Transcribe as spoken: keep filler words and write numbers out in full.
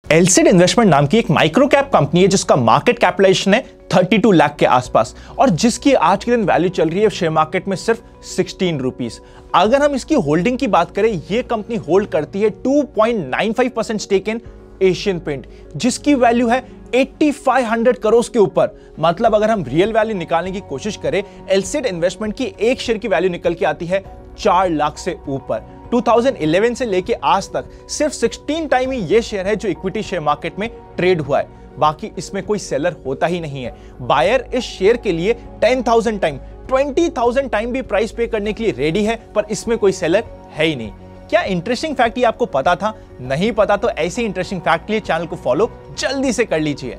एलसीड investment नाम की एक माइक्रो कैप कंपनी है जिसका मार्केट कैपिटलाइजेशन है बत्तीस लाख के आसपास और जिसकी आज के दिन वैल्यू चल रही है शेयर मार्केट में सिर्फ सोलह रुपीस। अगर हम इसकी होल्डिंग की बात करें, यह कंपनी होल्ड करती है दो पॉइंट नौ पाँच percent stake in Asian paint जिसकी वैल्यू है पचासी सौ करोड़ के ऊपर। मतलब अगर हम रियल वैल्यू निकालने की कोशिश करें, एलसीड इन्वेस्टमेंट की एक शेयर की वैल्यू निकल के आती है चार लाख से ऊपर। दो हज़ार ग्यारह से लेके आज तक सिर्फ सोलह टाइम ही ये शेयर है जो इक्विटी शेयर मार्केट में ट्रेड हुआ है, बाकी इसमें कोई सेलर होता ही नहीं है। बायर इस शेयर के लिए दस हज़ार टाइम, बीस हज़ार टाइम भी प्राइस पे करने के लिए रेडी है, पर इसमें कोई सेलर है ही नहीं। क्या इंटरेस्टिंग फैक्ट ये आपको पता था? नहीं पता तो ऐसे इंटरेस्टिंग फैक्ट के लिए चैनल को फॉलो जल्दी से कर लीजिए।